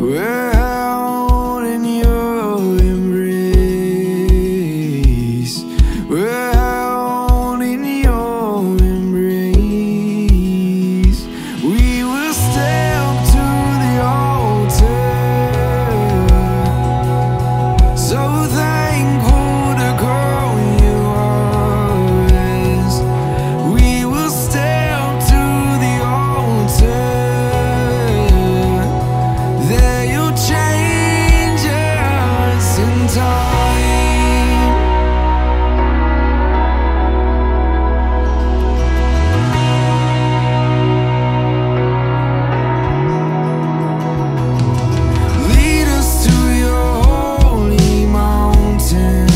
We're held in your embrace. We're held in your embrace. We will step to the altar, so thankful to call you ours. We will step to the altar. There you'll change us in time. Lead us to your holy mountain.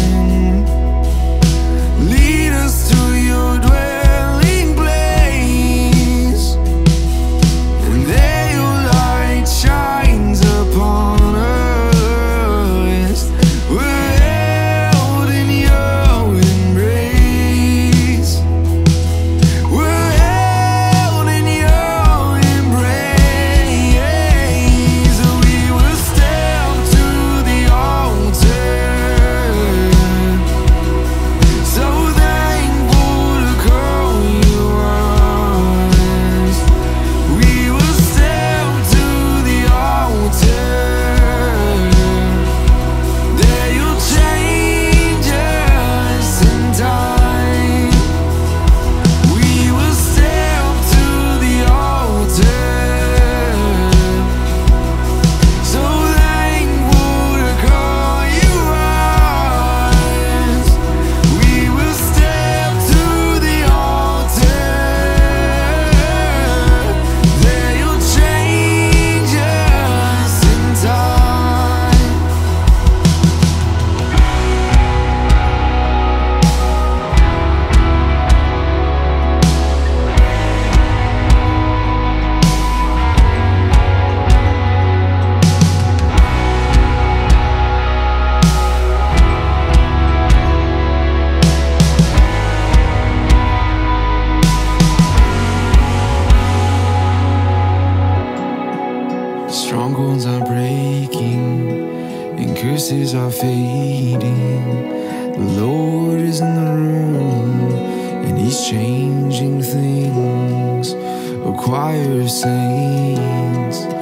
Lead us to your dwelling place, and there your light shines upon us. We're held in your embrace. We're held in your embrace. We will step to the altar, so thankful to call you ours. We will step to the altar. There you'll change us in time. We will step to the altar, so thankful to call you ours. We will step to the altar. There you'll change us in time. Strongholds are breaking and curses are fading. The Lord is in the room and He's changing things. A choir of saints